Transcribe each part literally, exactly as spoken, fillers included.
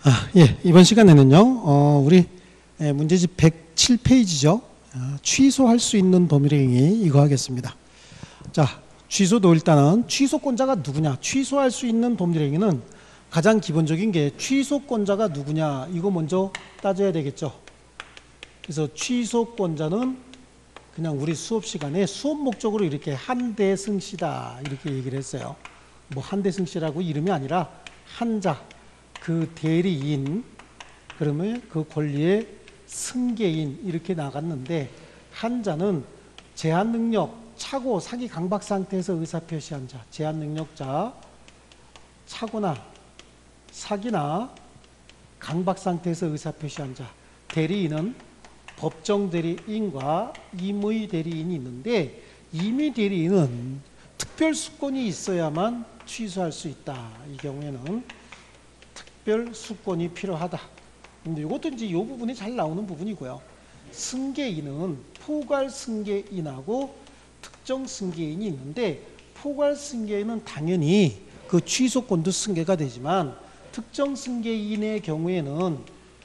아, 예, 이번 시간에는요, 어, 우리 예, 문제집 백칠 페이지죠. 아, 취소할 수 있는 법률행위 이거 하겠습니다. 자, 취소도 일단은 취소권자가 누구냐? 취소할 수 있는 법률행위는 가장 기본적인 게 취소권자가 누구냐? 이거 먼저 따져야 되겠죠. 그래서 취소권자는 그냥 우리 수업 시간에 수업 목적으로 이렇게 한대승 씨다 이렇게 얘기를 했어요. 뭐 한대승 씨라고 이름이 아니라 한자, 그 대리인, 그러면 그 권리의 승계인 이렇게 나갔는데, 한자는 제한능력, 차고, 사기, 강박 상태에서 의사표시한 자, 제한능력자, 차고나 사기나 강박 상태에서 의사표시한 자, 대리인은 법정 대리인과 임의 대리인이 있는데, 임의 대리인은 특별수권이 있어야만 취소할 수 있다. 이 경우에는 특별 수권이 필요하다. 근데 이것도 이제 이 부분이 잘 나오는 부분이고요. 승계인은 포괄 승계인하고 특정 승계인이 있는데, 포괄 승계인은 당연히 그 취소권도 승계가 되지만, 특정 승계인의 경우에는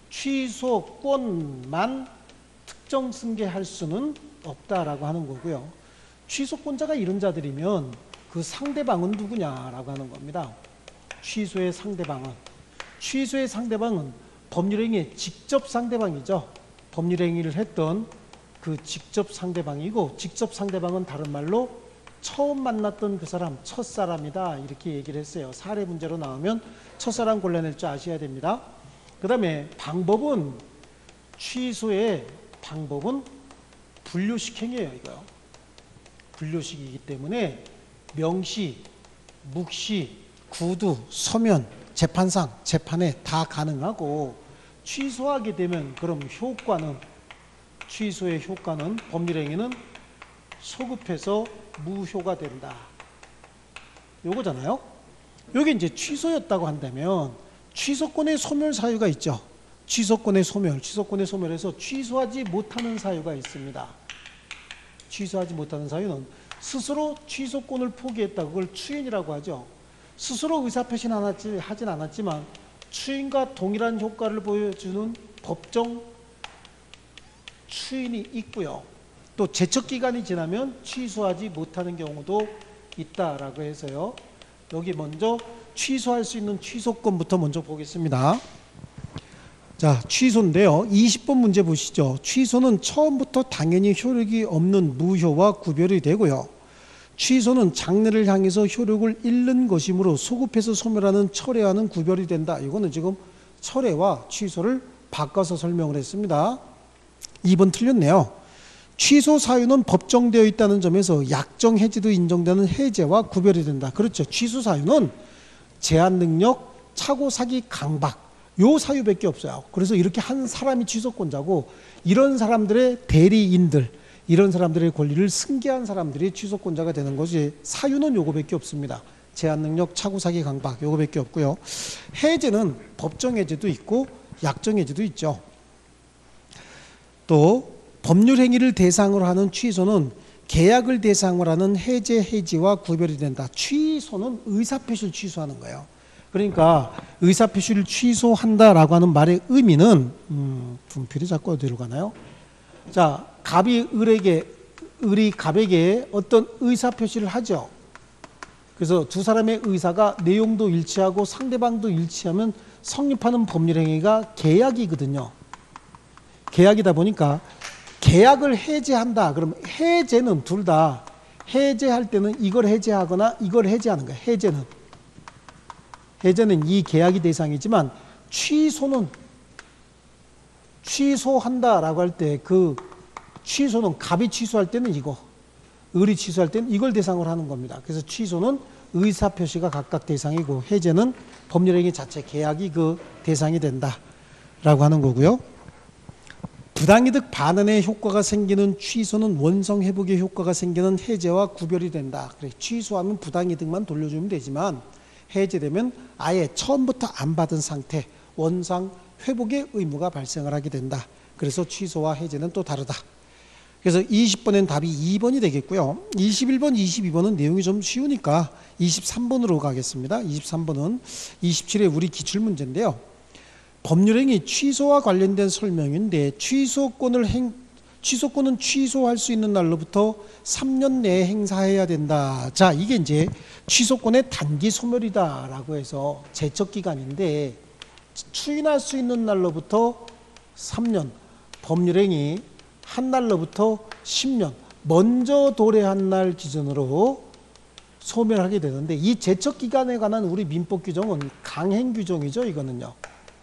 취소권만 특정 승계할 수는 없다라고 하는 거고요. 취소권자가 이런 자들이면 그 상대방은 누구냐라고 하는 겁니다. 취소의 상대방은 취소의 상대방은 법률행위의 직접 상대방이죠. 법률행위를 했던 그 직접 상대방이고, 직접 상대방은 다른 말로 처음 만났던 그 사람, 첫사람이다 이렇게 얘기를 했어요. 사례 문제로 나오면 첫사람 골라낼 줄 아셔야 됩니다. 그 다음에 방법은, 취소의 방법은 분류식행이에요. 이거요. 분류식이기 때문에 명시, 묵시, 구두, 서면, 재판상, 재판에 다 가능하고, 취소하게 되면 그럼 효과는, 취소의 효과는, 법률행위는 소급해서 무효가 된다. 요거잖아요. 여기 이제 취소였다고 한다면 취소권의 소멸 사유가 있죠. 취소권의 소멸, 취소권의 소멸에서 취소하지 못하는 사유가 있습니다. 취소하지 못하는 사유는 스스로 취소권을 포기했다. 그걸 추인이라고 하죠. 스스로 의사표시는 하지, 하진 않았지만 추인과 동일한 효과를 보여주는 법정 추인이 있고요. 또 제척기간이 지나면 취소하지 못하는 경우도 있다라고 해서요. 여기 먼저 취소할 수 있는 취소권부터 먼저 보겠습니다. 자, 취소인데요. 이십 번 문제 보시죠. 취소는 처음부터 당연히 효력이 없는 무효와 구별이 되고요. 취소는 장래를 향해서 효력을 잃는 것이므로 소급해서 소멸하는 철회와는 구별이 된다. 이거는 지금 철회와 취소를 바꿔서 설명을 했습니다. 이 번 틀렸네요. 취소 사유는 법정되어 있다는 점에서 약정 해지도 인정되는 해제와 구별이 된다. 그렇죠. 취소 사유는 제한 능력, 차고, 사기, 강박, 요 사유밖에 없어요. 그래서 이렇게 한 사람이 취소권자고, 이런 사람들의 대리인들, 이런 사람들의 권리를 승계한 사람들이 취소권자가 되는 것이, 사유는 요거밖에 없습니다. 제한능력, 차고, 사기, 강박 요거밖에 없고요. 해제는 법정해제도 있고 약정해제도 있죠. 또 법률행위를 대상으로 하는 취소는 계약을 대상으로 하는 해제, 해지와 구별이 된다. 취소는 의사표시를 취소하는 거예요. 그러니까 의사표시를 취소한다라고 하는 말의 의미는, 음, 분필이 자꾸 어디로 가나요? 자, 갑이 을에게, 을이 갑에게 어떤 의사표시를 하죠. 그래서 두 사람의 의사가 내용도 일치하고 상대방도 일치하면 성립하는 법률행위가 계약이거든요. 계약이다 보니까 계약을 해제한다. 그럼 해제는 둘 다, 해제할 때는 이걸 해제하거나 이걸 해제하는 거예요. 해제는. 해제는 이 계약이 대상이지만, 취소는, 취소한다라고 할 때 그 취소는, 갑이 취소할 때는 이거, 을이 취소할 때는 이걸 대상으로 하는 겁니다. 그래서 취소는 의사표시가 각각 대상이고, 해제는 법률행위 자체, 계약이 그 대상이 된다라고 하는 거고요. 부당이득 반환의 효과가 생기는 취소는 원상회복의 효과가 생기는 해제와 구별이 된다. 그래, 취소하면 부당이득만 돌려주면 되지만, 해제되면 아예 처음부터 안 받은 상태, 원상회복의 의무가 발생을 하게 된다. 그래서 취소와 해제는 또 다르다. 그래서 이십 번엔 답이 이 번이 되겠고요. 이십일 번, 이십이 번은 내용이 좀 쉬우니까 이십삼 번으로 가겠습니다. 이십삼 번은 이십칠 회 우리 기출문제인데요. 법률행위 취소와 관련된 설명인데 취소권을 행, 취소권은 취소할 수 있는 날로부터 삼 년 내에 행사해야 된다. 자, 이게 이제 취소권의 단기 소멸이다라고 해서 제척 기간인데 추인할 수 있는 날로부터 삼 년, 법률행위 한 날로부터 십 년, 먼저 도래한 날 기준으로 소멸하게 되는데 이 제척 기간에 관한 우리 민법 규정은 강행 규정이죠. 이거는요.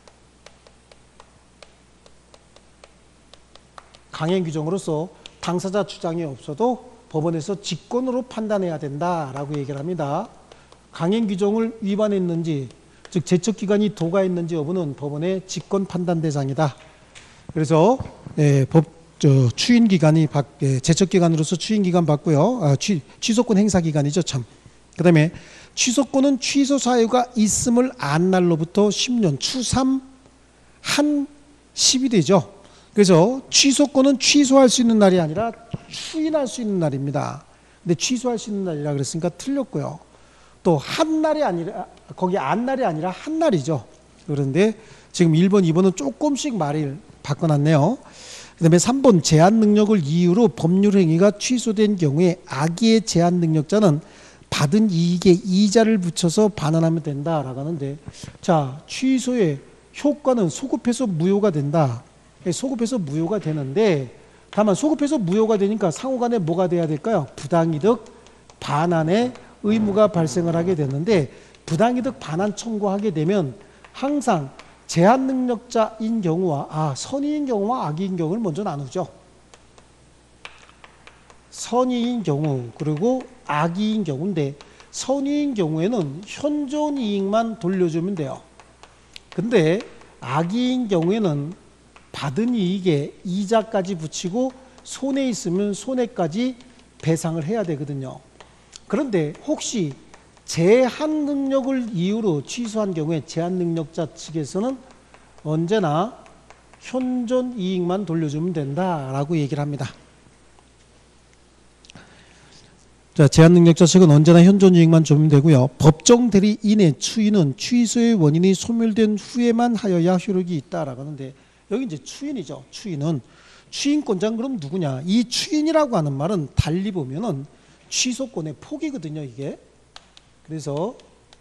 강행 규정으로서 당사자 주장이 없어도 법원에서 직권으로 판단해야 된다라고 얘기를 합니다. 강행 규정을 위반했는지, 즉 제척 기간이 도가했는지 여부는 법원의 직권 판단 대상이다. 그래서 예, 법 저, 추인 기간이 받, 예, 제척 기간으로서 추인 기간 받고요. 아, 취, 취소권 행사 기간이죠, 참. 그다음에 취소권은 취소 사유가 있음을 안 날로부터 십 년, 추삼 한 십이 되죠. 그래서 취소권은 취소할 수 있는 날이 아니라 추인할 수 있는 날입니다. 근데 취소할 수 있는 날이라 그랬으니까 틀렸고요. 또 한 날이 아니라 거기 안 날이 아니라 한 날이죠. 그런데 지금 일 번, 이 번은 조금씩 말을 바꿔놨네요. 그 다음에 삼 번 제한 능력을 이유로 법률 행위가 취소된 경우에 악의의 제한 능력자는 받은 이익에 이자를 붙여서 반환하면 된다라고 하는데, 자, 취소의 효과는 소급해서 무효가 된다. 소급해서 무효가 되는데, 다만 소급해서 무효가 되니까 상호간에 뭐가 돼야 될까요? 부당이득 반환의 의무가 발생을 하게 되는데, 부당이득 반환 청구하게 되면 항상 제한 능력자인 경우와 아 선의인 경우와 악의인 경우를 먼저 나누죠. 선의인 경우 그리고 악의인 경우인데, 선의인 경우에는 현존 이익만 돌려주면 돼요. 근데 악의인 경우에는 받은 이익에 이자까지 붙이고 손해 있으면 손해까지 배상을 해야 되거든요. 그런데 혹시 제한 능력을 이유로 취소한 경우에 제한 능력자 측에서는 언제나 현존 이익만 돌려주면 된다라고 얘기를 합니다. 자, 제한 능력자 측은 언제나 현존 이익만 주면 되고요. 법정 대리인의 추인은 취소의 원인이 소멸된 후에만 하여야 효력이 있다라고 하는데, 여기 이제 추인이죠. 추인은 추인권자는 그럼 누구냐? 이 추인이라고 하는 말은 달리 보면은 취소권의 포기거든요, 이게. 그래서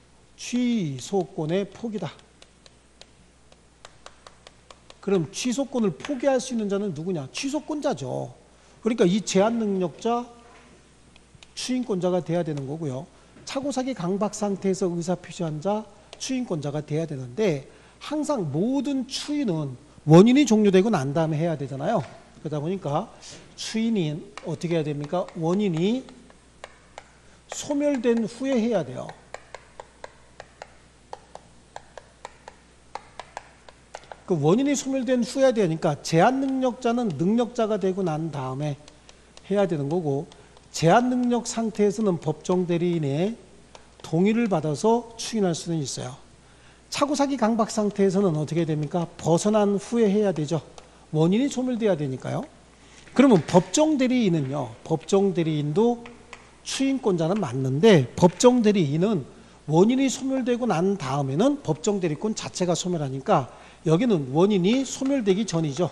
취소권의 포기다. 그럼 취소권을 포기할 수 있는 자는 누구냐? 취소권자죠. 그러니까 이 제한 능력자 추인권자가 돼야 되는 거고요. 차고사기 강박 상태에서 의사표시한 자 추인권자가 돼야 되는데, 항상 모든 추인은 원인이 종료되고 난 다음에 해야 되잖아요. 그러다 보니까 추인이 어떻게 해야 됩니까? 원인이 소멸된 후에 해야 돼요. 그 원인이 소멸된 후에 해야 되니까 제한 능력자는 능력자가 되고 난 다음에 해야 되는 거고, 제한 능력 상태에서는 법정 대리인의 동의를 받아서 추인할 수는 있어요. 차고사기 강박 상태에서는 어떻게 됩니까? 벗어난 후에 해야 되죠. 원인이 소멸돼야 되니까요. 그러면 법정 대리인은요, 법정 대리인도 추인권자는 맞는데, 법정 대리인은 원인이 소멸되고 난 다음에는 법정 대리권 자체가 소멸하니까 여기는 원인이 소멸되기 전이죠.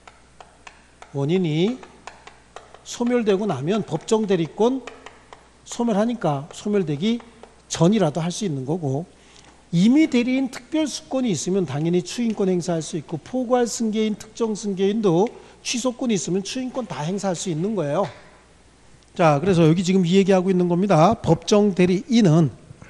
원인이 소멸되고 나면 법정 대리권 소멸하니까 소멸되기 전이라도 할 수 있는 거고, 임의 대리인 특별 수권이 있으면 당연히 추인권 행사할 수 있고, 포괄 승계인 특정 승계인도 취소권이 있으면 추인권 다 행사할 수 있는 거예요. 자, 그래서 여기 지금 이 얘기하고 있는 겁니다. 법정 대리인은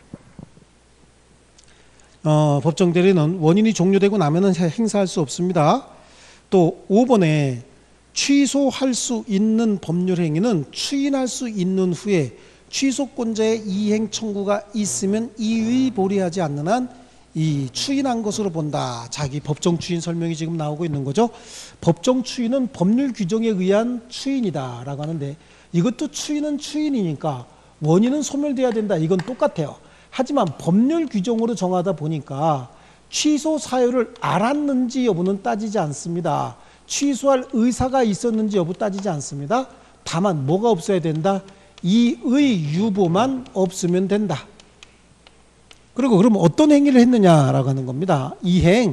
어, 법정 대리는 원인이 종료되고 나면은 행사할 수 없습니다. 또 오 번에 취소할 수 있는 법률 행위는 추인할 수 있는 후에 취소권자의 이행 청구가 있으면 이의 보리하지 않는 한 이 추인한 것으로 본다. 자기 법정 추인 설명이 지금 나오고 있는 거죠. 법정 추인은 법률 규정에 의한 추인이다라고 하는데, 이것도 추인은 추인이니까 원인은 소멸돼야 된다. 이건 똑같아요. 하지만 법률 규정으로 정하다 보니까 취소 사유를 알았는지 여부는 따지지 않습니다. 취소할 의사가 있었는지 여부 따지지 않습니다. 다만 뭐가 없어야 된다? 이의 유보만 없으면 된다. 그리고 그럼 어떤 행위를 했느냐라고 하는 겁니다. 이행,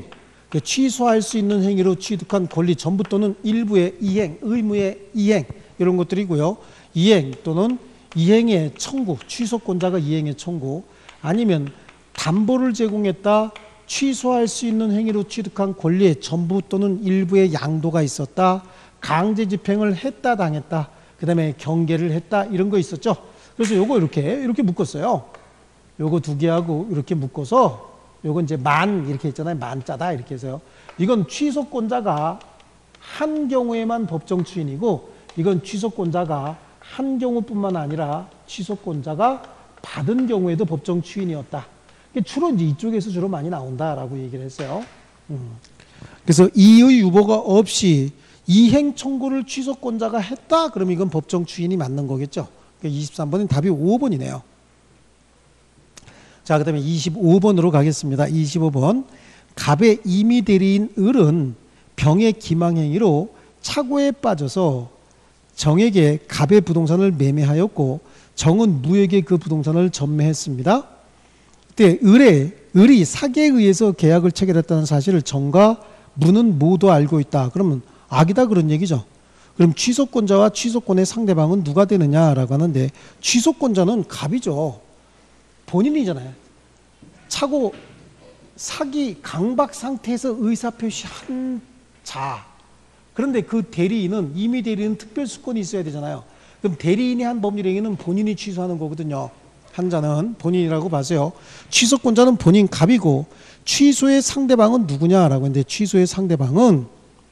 취소할 수 있는 행위로 취득한 권리 전부 또는 일부의 이행, 의무의 이행 이런 것들이고요. 이행 또는 이행의 청구, 취소권자가 이행의 청구, 아니면 담보를 제공했다, 취소할 수 있는 행위로 취득한 권리의 전부 또는 일부의 양도가 있었다, 강제 집행을 했다 당했다, 그 다음에 경계를 했다, 이런 거 있었죠. 그래서 요거 이렇게 이렇게 묶었어요. 요거 두 개하고 이렇게 묶어서 요건 이제 만 이렇게 있잖아요. 만자다 이렇게 해서요. 이건 취소권자가 한 경우에만 법정 추인이고, 이건 취소권자가 한 경우뿐만 아니라 취소권자가 받은 경우에도 법정 추인이었다. 주로 이제 이쪽에서 주로 많이 나온다라고 얘기를 했어요. 음. 그래서 이의 유보가 없이 이행 청구를 취소권자가 했다, 그러면 이건 법정 추인이 맞는 거겠죠. 이십삼 번은 답이 오 번이네요. 자, 그 다음에 이십오 번으로 가겠습니다. 이십오 번. 갑의 임의 대리인 을은 병의 기망행위로 착오에 빠져서 정에게 갑의 부동산을 매매하였고, 정은 무에게 그 부동산을 전매했습니다. 그때 을에, 을이 사기에 의해서 계약을 체결했다는 사실을 정과 무는 모두 알고 있다. 그러면 악이다 그런 얘기죠. 그럼 취소권자와 취소권의 상대방은 누가 되느냐라고 하는데, 취소권자는 갑이죠. 본인이잖아요. 차고 사기 강박 상태에서 의사표시한 자. 그런데 그 대리인은, 임의 대리인은 특별수권이 있어야 되잖아요. 그럼 대리인이 한 법률행위는 본인이 취소하는 거거든요. 한 자는 본인이라고 봐서요. 취소권자는 본인 갑이고, 취소의 상대방은 누구냐라고 했는데, 취소의 상대방은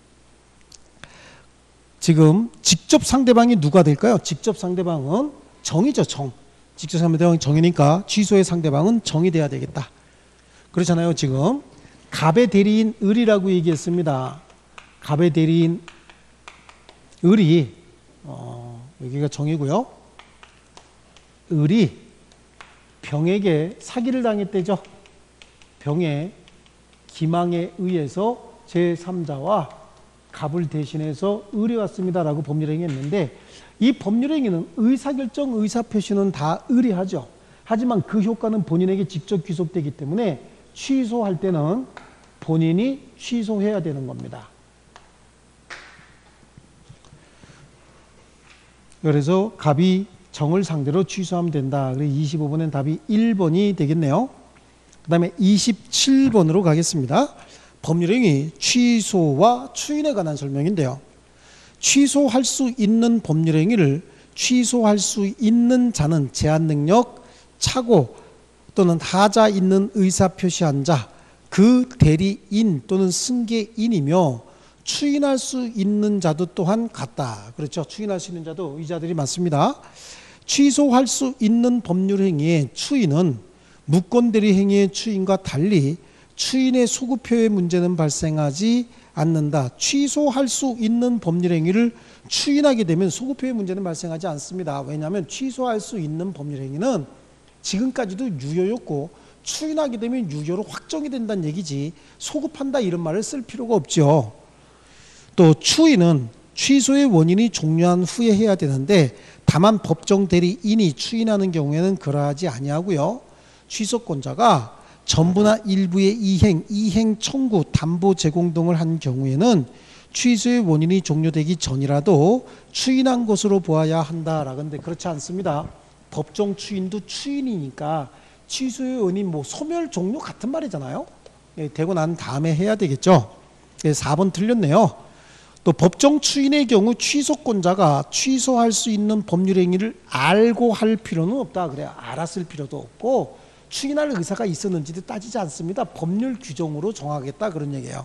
지금 직접 상대방이 누가 될까요? 직접 상대방은 정이죠. 정. 직접 상대방이 정이니까 취소의 상대방은 정이 돼야 되겠다. 그렇잖아요. 지금 갑의 대리인 을이라고 얘기했습니다. 갑의 대리인 을이, 어, 여기가 정이고요. 을이 병에게 사기를 당했대죠. 병의 기망에 의해서 제삼자와 갑을 대신해서 을이 왔습니다라고 법률행위 했는데, 이 법률행위는 의사결정, 의사표시는 다 을이 하죠. 하지만 그 효과는 본인에게 직접 귀속되기 때문에 취소할 때는 본인이 취소해야 되는 겁니다. 그래서 갑이 정을 상대로 취소하면 된다. 그래서 이십오 번엔 답이 일 번이 되겠네요. 그 다음에 이십칠 번으로 가겠습니다. 법률행위 취소와 추인에 관한 설명인데요. 취소할 수 있는 법률행위를 취소할 수 있는 자는 제한능력, 착오 또는 하자 있는 의사표시한 자, 그 대리인 또는 승계인이며, 추인할 수 있는 자도 또한 같다. 그렇죠. 추인할 수 있는 자도 이 자들이 맞습니다. 취소할 수 있는 법률행위의 추인은 무권대리 행위의 추인과 달리 추인의 소급표의 문제는 발생하지 않는다. 취소할 수 있는 법률행위를 추인하게 되면 소급표의 문제는 발생하지 않습니다. 왜냐하면 취소할 수 있는 법률행위는 지금까지도 유효였고, 추인하게 되면 유효로 확정이 된다는 얘기지 소급한다 이런 말을 쓸 필요가 없죠. 또 추인은 취소의 원인이 종료한 후에 해야 되는데, 다만 법정 대리인이 추인하는 경우에는 그러하지 아니하고요. 취소권자가 전부나 일부의 이행, 이행 청구, 담보 제공 등을 한 경우에는 취소의 원인이 종료되기 전이라도 추인한 것으로 보아야 한다라고 하는데, 그렇지 않습니다. 법정 추인도 추인이니까 취소의 원인, 뭐 소멸 종료 같은 말이잖아요. 되고 난 다음에 해야 되겠죠. 사 번 틀렸네요. 또 법정 추인의 경우 취소권자가 취소할 수 있는 법률행위를 알고 할 필요는 없다. 그래, 알았을 필요도 없고 추인할 의사가 있었는지도 따지지 않습니다. 법률 규정으로 정하겠다 그런 얘기예요.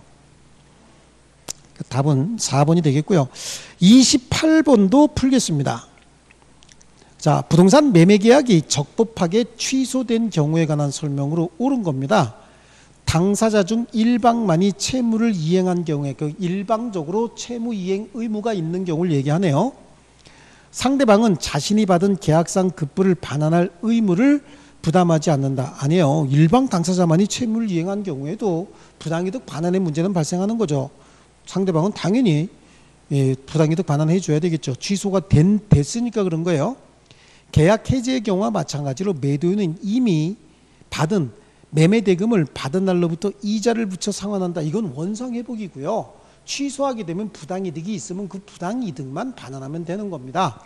답은 사 번이 되겠고요. 이십팔 번도 풀겠습니다. 자, 부동산 매매 계약이 적법하게 취소된 경우에 관한 설명으로 옳은 겁니다. 당사자 중 일방만이 채무를 이행한 경우에, 그 일방적으로 채무 이행 의무가 있는 경우를 얘기하네요. 상대방은 자신이 받은 계약상 급부를 반환할 의무를 부담하지 않는다. 아니에요. 일방 당사자만이 채무를 이행한 경우에도 부당이득 반환의 문제는 발생하는 거죠. 상대방은 당연히 예, 부당이득 반환해 줘야 되겠죠. 취소가 된, 됐으니까 그런 거예요. 계약 해지의 경우와 마찬가지로 매도인은 이미 받은 매매 대금을 받은 날로부터 이자를 붙여 상환한다. 이건 원상회복이고요. 취소하게 되면 부당이득이 있으면 그 부당이득만 반환하면 되는 겁니다.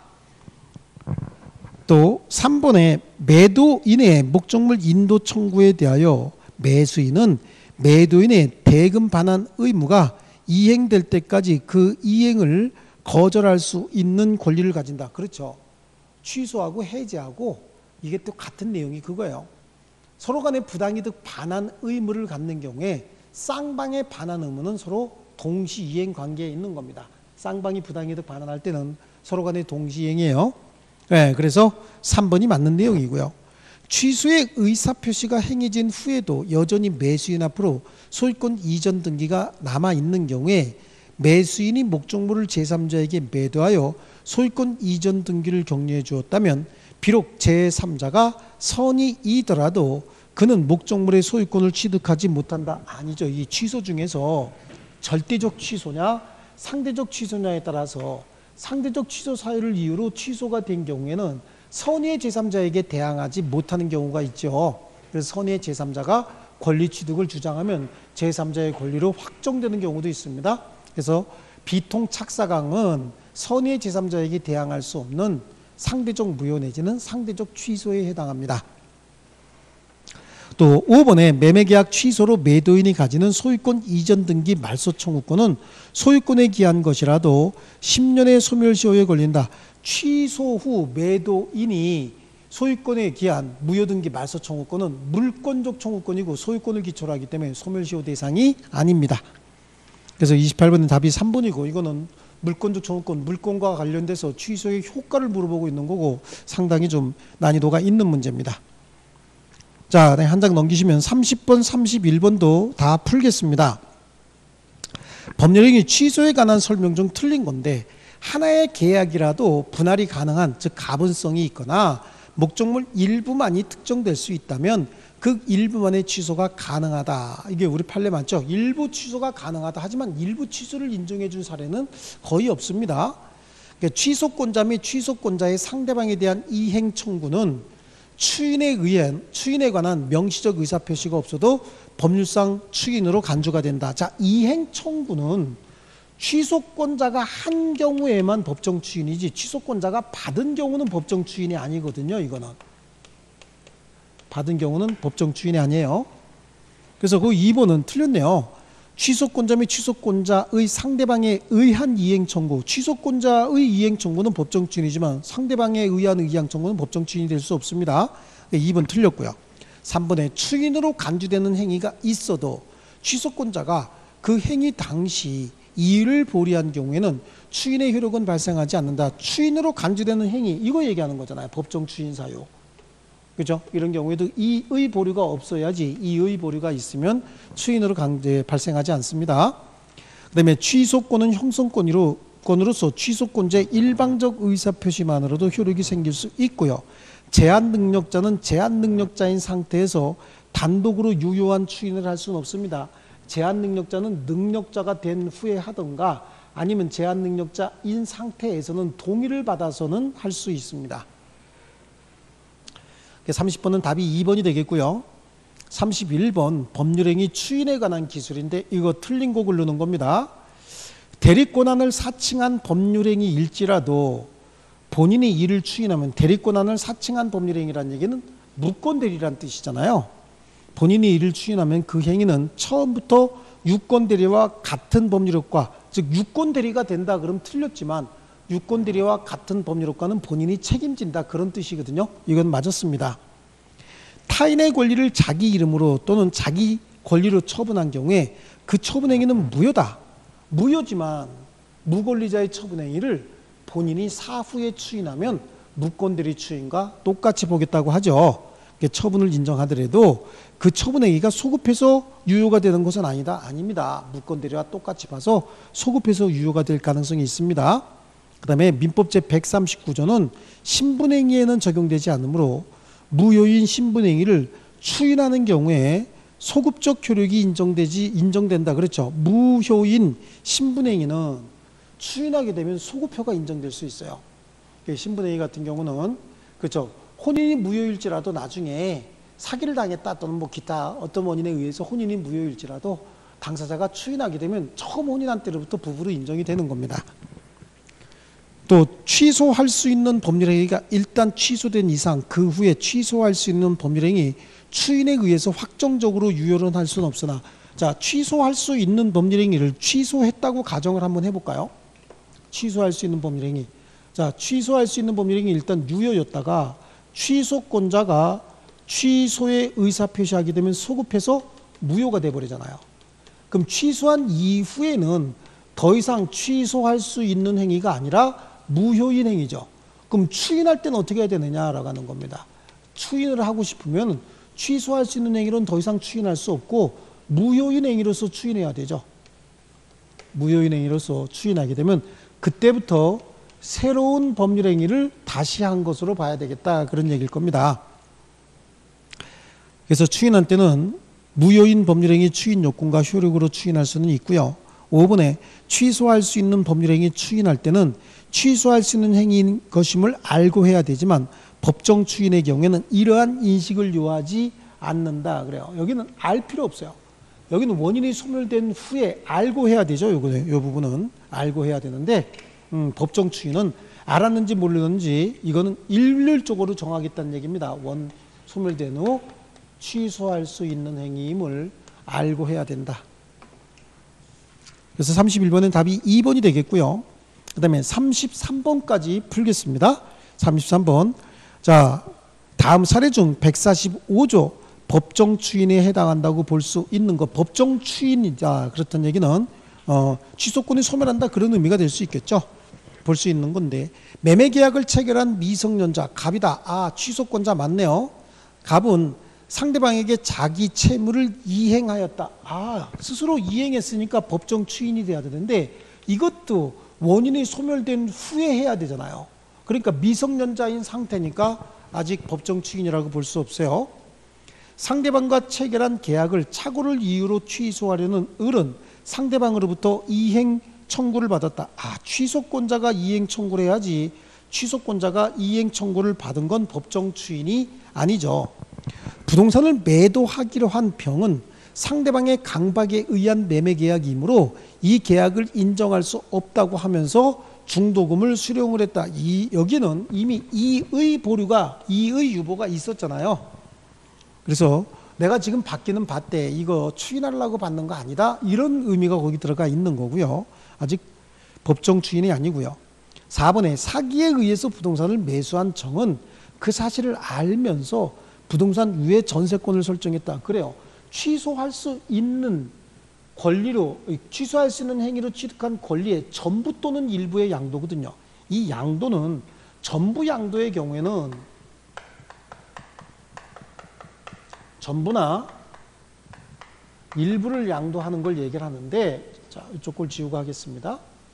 또 삼 번에 매도인의 목적물 인도 청구에 대하여 매수인은 매도인의 대금 반환 의무가 이행될 때까지 그 이행을 거절할 수 있는 권리를 가진다. 그렇죠. 취소하고 해지하고 이게 또 같은 내용이 그거예요. 서로 간의 부당이득 반환 의무를 갖는 경우에 쌍방의 반환 의무는 서로 동시이행 관계에 있는 겁니다. 쌍방이 부당이득 반환할 때는 서로 간의 동시이행이에요. 네, 그래서 삼 번이 맞는 내용이고요. 취소의 의사표시가 행해진 후에도 여전히 매수인 앞으로 소유권 이전 등기가 남아있는 경우에 매수인이 목적물을 제삼자에게 매도하여 소유권 이전 등기를 격려해 주었다면 비록 제삼자가 선의이더라도 그는 목적물의 소유권을 취득하지 못한다. 아니죠. 이 취소 중에서 절대적 취소냐 상대적 취소냐에 따라서 상대적 취소 사유를 이유로 취소가 된 경우에는 선의의 제삼자에게 대항하지 못하는 경우가 있죠. 그래서 선의의 제삼자가 권리 취득을 주장하면 제삼자의 권리로 확정되는 경우도 있습니다. 그래서 비통착사강은 선의의 제삼자에게 대항할 수 없는 상대적 무효 내지는 상대적 취소에 해당합니다. 또 오 번에 매매계약 취소로 매도인이 가지는 소유권 이전 등기 말소 청구권은 소유권에 기한 것이라도 십 년의 소멸시효에 걸린다. 취소 후 매도인이 소유권에 기한 무효등기 말소 청구권은 물권적 청구권이고 소유권을 기초로 하기 때문에 소멸시효 대상이 아닙니다. 그래서 이십팔 번은 답이 삼 번이고 이거는 물권적 청구권, 물권과 관련돼서 취소의 효과를 물어보고 있는 거고 상당히 좀 난이도가 있는 문제입니다. 자, 한 장 넘기시면 삼십 번, 삼십일 번도 다 풀겠습니다. 법률행위 취소에 관한 설명 중 틀린 건데 하나의 계약이라도 분할이 가능한 즉 가분성이 있거나 목적물 일부만이 특정될 수 있다면 그 일부만의 취소가 가능하다. 이게 우리 판례 맞죠? 일부 취소가 가능하다. 하지만 일부 취소를 인정해 준 사례는 거의 없습니다. 그러니까 취소권자 및 취소권자의 상대방에 대한 이행 청구는 추인에 의한 추인에 관한 명시적 의사표시가 없어도 법률상 추인으로 간주가 된다. 자, 이행 청구는 취소권자가 한 경우에만 법정 추인이지 취소권자가 받은 경우는 법정 추인이 아니거든요. 이거는 받은 경우는 법정 추인이 아니에요. 그래서 그 이 번은 틀렸네요. 취소권자 및 취소권자의 상대방에 의한 이행 청구, 취소권자의 이행 청구는 법정 추인이지만 상대방에 의한 이행 청구는 법정 추인이 될 수 없습니다. 이 번 틀렸고요. 삼 번에 추인으로 간주되는 행위가 있어도 취소권자가 그 행위 당시 이의를 보리한 경우에는 추인의 효력은 발생하지 않는다. 추인으로 간주되는 행위 이거 얘기하는 거잖아요. 법정 추인 사유. 그죠? 이런 경우에도 이의 보류가 없어야지 이의 보류가 있으면 추인으로 강제 발생하지 않습니다. 그 다음에 취소권은 형성권으로 권으로서 취소권자의 일방적 의사표시만으로도 효력이 생길 수 있고요. 제한 능력자는 제한 능력자인 상태에서 단독으로 유효한 추인을 할 수는 없습니다. 제한 능력자는 능력자가 된 후에 하던가 아니면 제한 능력자인 상태에서는 동의를 받아서는 할 수 있습니다. 삼십 번은 답이 이 번이 되겠고요. 삼십일 번 법률행위 추인에 관한 기술인데 이거 틀린 거 고르는 겁니다. 대리권한을 사칭한 법률행위일지라도 본인이 이를 추인하면 대리권한을 사칭한 법률행위라는 얘기는 무권대리란 뜻이잖아요. 본인이 이를 추인하면 그 행위는 처음부터 유권대리와 같은 법률효과 즉 유권대리가 된다 그러면 틀렸지만 유권대리와 같은 법률효과는 본인이 책임진다 그런 뜻이거든요. 이건 맞았습니다. 타인의 권리를 자기 이름으로 또는 자기 권리로 처분한 경우에 그 처분행위는 무효다. 무효지만 무권리자의 처분행위를 본인이 사후에 추인하면 무권대리 추인과 똑같이 보겠다고 하죠. 처분을 인정하더라도 그 처분행위가 소급해서 유효가 되는 것은 아니다. 아닙니다. 무권대리와 똑같이 봐서 소급해서 유효가 될 가능성이 있습니다. 그 다음에 민법 제백삼십구 조는 신분행위에는 적용되지 않으므로 무효인 신분행위를 추인하는 경우에 소급적 효력이 인정되지 인정된다. 그렇죠. 무효인 신분행위는 추인하게 되면 소급효가 인정될 수 있어요. 신분행위 같은 경우는 그렇죠. 혼인이 무효일지라도 나중에 사기를 당했다 또는 뭐 기타 어떤 원인에 의해서 혼인이 무효일지라도 당사자가 추인하게 되면 처음 혼인한 때로부터 부부로 인정이 되는 겁니다. 또 취소할 수 있는 법률행위가 일단 취소된 이상 그 후에 취소할 수 있는 법률행위 추인에 의해서 확정적으로 유효는 할 수는 없으나, 자, 취소할 수 있는 법률행위를 취소했다고 가정을 한번 해볼까요? 취소할 수 있는 법률행위. 자, 취소할 수 있는 법률행위 일단 유효였다가 취소권자가 취소의 의사표시하게 되면 소급해서 무효가 돼버리잖아요. 그럼 취소한 이후에는 더 이상 취소할 수 있는 행위가 아니라 무효인 행위죠. 그럼 추인할 때는 어떻게 해야 되느냐라고 하는 겁니다. 추인을 하고 싶으면 취소할 수 있는 행위로는 더 이상 추인할 수 없고 무효인 행위로서 추인해야 되죠. 무효인 행위로서 추인하게 되면 그때부터 새로운 법률 행위를 다시 한 것으로 봐야 되겠다, 그런 얘기일 겁니다. 그래서 추인할 때는 무효인 법률행위 추인 요건과 효력으로 추인할 수는 있고요. 오 번에 취소할 수 있는 법률행위 추인할 때는 취소할 수 있는 행위인 것임을 알고 해야 되지만 법정 추인의 경우에는 이러한 인식을 요하지 않는다 그래요. 여기는 알 필요 없어요. 여기는 원인이 소멸된 후에 알고 해야 되죠. 요거, 요 부분은 알고 해야 되는데 음, 법정 추인은 알았는지 모르는지 이거는 일률적으로 정하겠다는 얘기입니다. 원 소멸된 후 취소할 수 있는 행위임을 알고 해야 된다. 그래서 삼십일 번은 답이 이 번이 되겠고요. 그 다음에 삼십삼 번까지 풀겠습니다. 삼십삼 번. 자, 다음 사례 중 백사십오 조 법정 추인에 해당한다고 볼 수 있는 것. 법정 추인이다. 그렇다는 얘기는 어, 취소권이 소멸한다, 그런 의미가 될 수 있겠죠. 볼 수 있는 건데, 매매 계약을 체결한 미성년자 갑이다. 아, 취소권자 맞네요. 갑은 상대방에게 자기 채무를 이행하였다. 아, 스스로 이행했으니까 법정 추인이 돼야 되는데 이것도 원인이 소멸된 후에 해야 되잖아요. 그러니까 미성년자인 상태니까 아직 법정 추인이라고 볼 수 없어요. 상대방과 체결한 계약을 착오를 이유로 취소하려는 을은 상대방으로부터 이행 청구를 받았다. 아, 취소권자가 이행 청구를 해야지 취소권자가 이행 청구를 받은 건 법정 추인이 아니죠. 부동산을 매도하기로 한 병은 상대방의 강박에 의한 매매 계약이므로 이 계약을 인정할 수 없다고 하면서 중도금을 수령을 했다. 이, 여기는 이미 이의 보류가, 이의 유보가 있었잖아요. 그래서 내가 지금 받기는 받되 이거 추인하려고 받는 거 아니다, 이런 의미가 거기 들어가 있는 거고요. 아직 법정 추인이 아니고요. 사 번에 사기에 의해서 부동산을 매수한 정은 그 사실을 알면서 부동산 위에 전세권을 설정했다. 그래요. 취소할 수 있는 권리로, 취소할 수 있는 행위로 취득한 권리의 전부 또는 일부의 양도거든요. 이 양도는 전부 양도의 경우에는 전부나 일부를 양도하는 걸 얘기를 하는데, 자, 이쪽 걸 지우고 하겠습니다.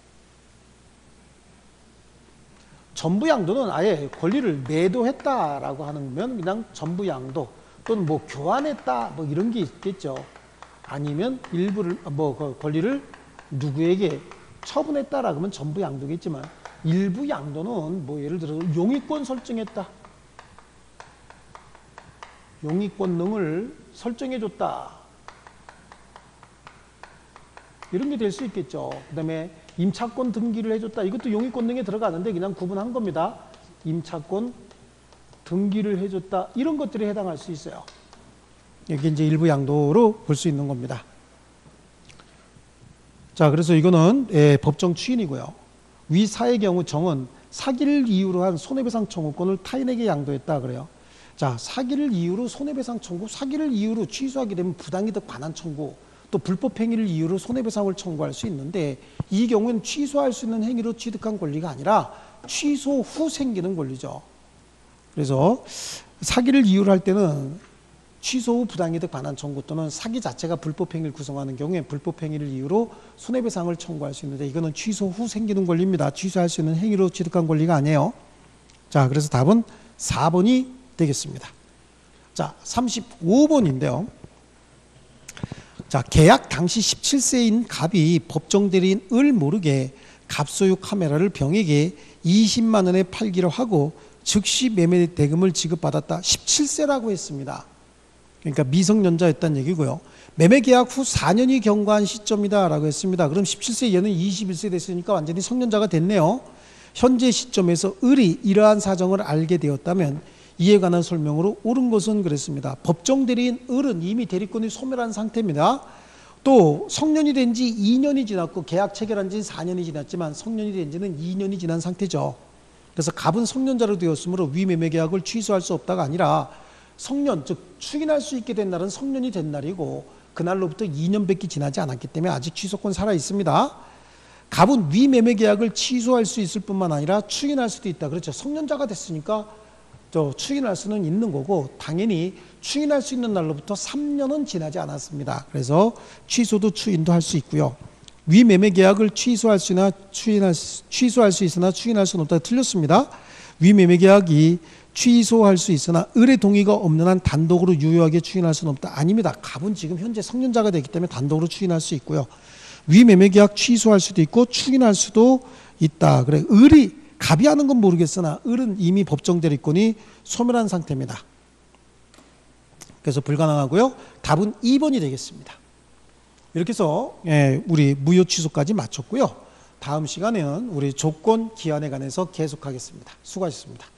전부 양도는 아예 권리를 매도했다라고 하는 면 그냥 전부 양도 또는 뭐 교환했다 뭐 이런 게 있겠죠. 아니면 일부를 뭐 권리를 누구에게 처분했다라고 하면 전부 양도겠지만 일부 양도는 뭐 예를 들어 용의권 설정했다. 용의권능을 설정해줬다. 이런 게 될 수 있겠죠. 그 다음에 임차권 등기를 해줬다. 이것도 용의권능에 들어가는데 그냥 구분한 겁니다. 임차권 등기를 해줬다. 이런 것들이 해당할 수 있어요. 이게 이제 일부 양도로 볼 수 있는 겁니다. 자, 그래서 이거는 예, 법정 추인이고요. 위 사의 경우 정은 사기를 이유로 한 손해배상 청구권을 타인에게 양도했다 그래요. 자, 사기를 이유로 손해배상 청구, 사기를 이유로 취소하게 되면 부당이득 반환 청구, 또 불법 행위를 이유로 손해배상을 청구할 수 있는데 이 경우는 취소할 수 있는 행위로 취득한 권리가 아니라 취소 후 생기는 권리죠. 그래서 사기를 이유로 할 때는 취소 후 부당이득 반환 청구 또는 사기 자체가 불법 행위를 구성하는 경우에 불법 행위를 이유로 손해배상을 청구할 수 있는데 이거는 취소 후 생기는 권리입니다. 취소할 수 있는 행위로 취득한 권리가 아니에요. 자, 그래서 답은 사 번이 되겠습니다. 자, 삼십오 번인데요. 자, 계약 당시 십칠 세인 갑이 법정 대리인 을 모르게 갑 소유 카메라를 병에게 이십만 원에 팔기로 하고 즉시 매매 대금을 지급받았다. 십칠 세라고 했습니다. 그러니까 미성년자였다는 얘기고요. 매매 계약 후 사 년이 경과한 시점이다라고 했습니다. 그럼 십칠 세 얘는 이십일 세 됐으니까 완전히 성년자가 됐네요. 현재 시점에서 을이 이러한 사정을 알게 되었다면 이에 관한 설명으로 옳은 것은 그랬습니다. 법정 대리인 을은 이미 대리권이 소멸한 상태입니다. 또 성년이 된 지 이 년이 지났고 계약 체결한 지 사 년이 지났지만 성년이 된 지는 이 년이 지난 상태죠. 그래서 갑은 성년자로 되었으므로 위매매 계약을 취소할 수 없다가 아니라 성년, 즉 추인할 수 있게 된 날은 성년이 된 날이고 그날로부터 이 년밖에 지나지 않았기 때문에 아직 취소권 살아 있습니다. 갑은 위매매 계약을 취소할 수 있을 뿐만 아니라 추인할 수도 있다. 그렇죠. 성년자가 됐으니까 저 추인할 수는 있는 거고 당연히 추인할 수 있는 날로부터 삼 년은 지나지 않았습니다. 그래서 취소도 추인도 할 수 있고요. 위매매 계약을 취소할 수나 추인할 수, 취소할 수 있으나 추인할 수는 없다. 틀렸습니다. 위매매 계약이 취소할 수 있으나 을의 동의가 없는 한 단독으로 유효하게 추인할 수는 없다. 아닙니다. 갑은 지금 현재 성년자가 되기 때문에 단독으로 추인할 수 있고요. 위매매 계약 취소할 수도 있고 추인할 수도 있다. 그래 을이 갑이 하는 건 모르겠으나 을은 이미 법정 대리권이 소멸한 상태입니다. 그래서 불가능하고요. 답은 이 번이 되겠습니다. 이렇게 해서 우리 무효 취소까지 마쳤고요. 다음 시간에는 우리 조건 기한에 관해서 계속하겠습니다. 수고하셨습니다.